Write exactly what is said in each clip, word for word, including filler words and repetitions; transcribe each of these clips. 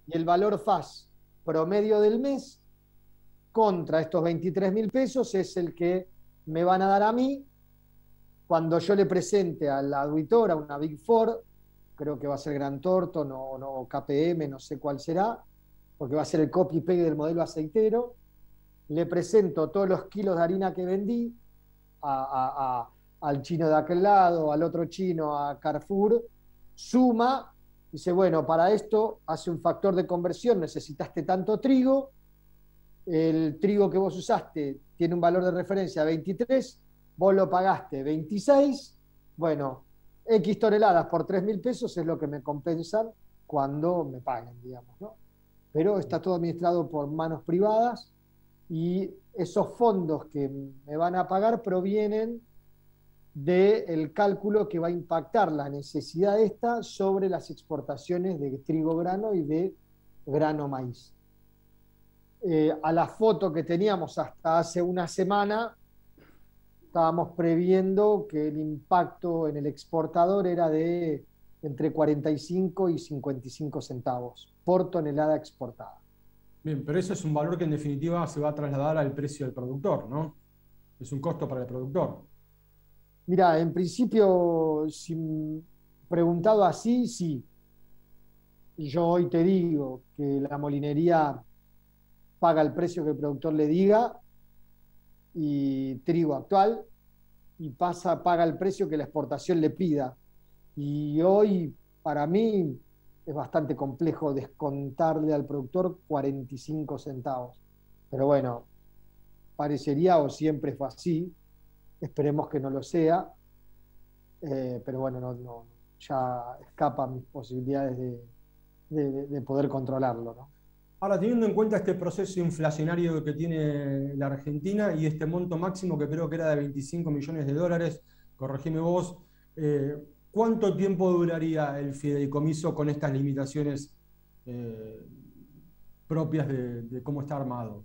y el valor F A S promedio del mes contra estos veintitrés mil pesos es el que me van a dar a mí cuando yo le presente a la auditora, una Big Four, creo que va a ser Grant Thornton o no, K P M, no sé cuál será, porque va a ser el copy-paste del modelo aceitero, le presento todos los kilos de harina que vendí a, a, a, al chino de aquel lado, al otro chino, a Carrefour, suma, dice, bueno, para esto hace un factor de conversión, necesitaste tanto trigo, el trigo que vos usaste tiene un valor de referencia veintitrés, vos lo pagaste veintiséis, bueno, X toneladas por tres mil pesos es lo que me compensan cuando me paguen, digamos, ¿no? Pero está todo administrado por manos privadas y esos fondos que me van a pagar provienen del cálculo que va a impactar la necesidad esta sobre las exportaciones de trigo grano y de grano maíz. Eh, a la foto que teníamos hasta hace una semana, estábamos previendo que el impacto en el exportador era de entre cuarenta y cinco y cincuenta y cinco centavos por tonelada exportada. Bien, pero eso es un valor que en definitiva se va a trasladar al precio del productor, ¿no? Es un costo para el productor. Mira, en principio, si preguntado así, sí. Yo hoy te digo que la molinería paga el precio que el productor le diga y trigo actual y pasa, paga el precio que la exportación le pida. Y hoy, para mí, es bastante complejo descontarle al productor cuarenta y cinco centavos. Pero bueno, parecería o siempre fue así. Esperemos que no lo sea. Eh, pero bueno, no, no, ya escapa mis posibilidades de, de, de poder controlarlo, ¿no? Ahora, teniendo en cuenta este proceso inflacionario que tiene la Argentina y este monto máximo que creo que era de veinticinco millones de dólares, corregime vos, eh, ¿cuánto tiempo duraría el fideicomiso con estas limitaciones eh, propias de, de cómo está armado?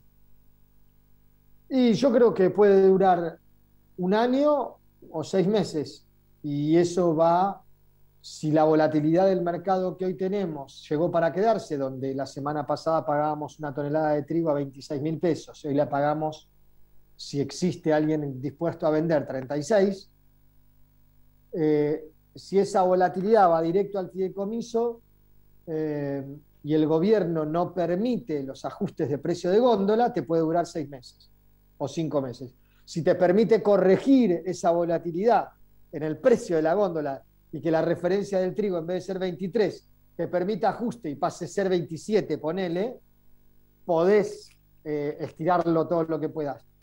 Y yo creo que puede durar un año o seis meses. Y eso va, si la volatilidad del mercado que hoy tenemos llegó para quedarse, donde la semana pasada pagábamos una tonelada de trigo a veintiséis mil pesos, hoy la pagamos, si existe alguien dispuesto a vender, treinta y seis. Eh, si esa volatilidad va directo al fideicomiso eh, y el gobierno no permite los ajustes de precio de góndola, te puede durar seis meses o cinco meses. Si te permite corregir esa volatilidad en el precio de la góndola y que la referencia del trigo en vez de ser veintitrés te permita ajuste y pase a ser veintisiete, ponele, podés eh, estirarlo todo lo que puedas.